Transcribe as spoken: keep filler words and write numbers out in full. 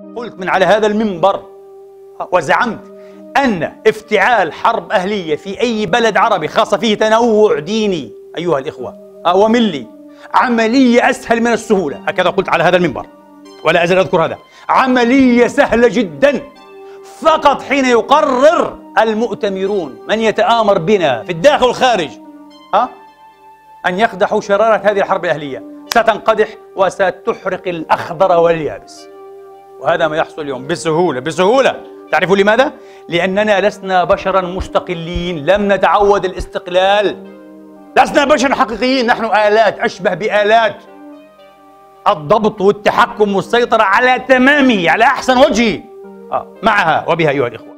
قلت من على هذا المنبر وزعمت أن افتعال حرب أهلية في أي بلد عربي خاصة فيه تنوع ديني أيها الإخوة وملي عملية أسهل من السهولة، هكذا قلت على هذا المنبر ولا أزال أذكر هذا، عملية سهلة جدا، فقط حين يقرر المؤتمرون من يتآمر بنا في الداخل والخارج ها أن يقدحوا شرارة هذه الحرب الأهلية ستنقدح وستحرق الأخضر واليابس. وهذا ما يحصل اليوم بسهولة بسهولة. تعرفوا لماذا؟ لأننا لسنا بشرا مستقلين، لم نتعود الاستقلال، لسنا بشرا حقيقيين، نحن آلات، أشبه بآلات. الضبط والتحكم والسيطرة على تمامه، على أحسن وجه آه. معها وبها أيها الإخوة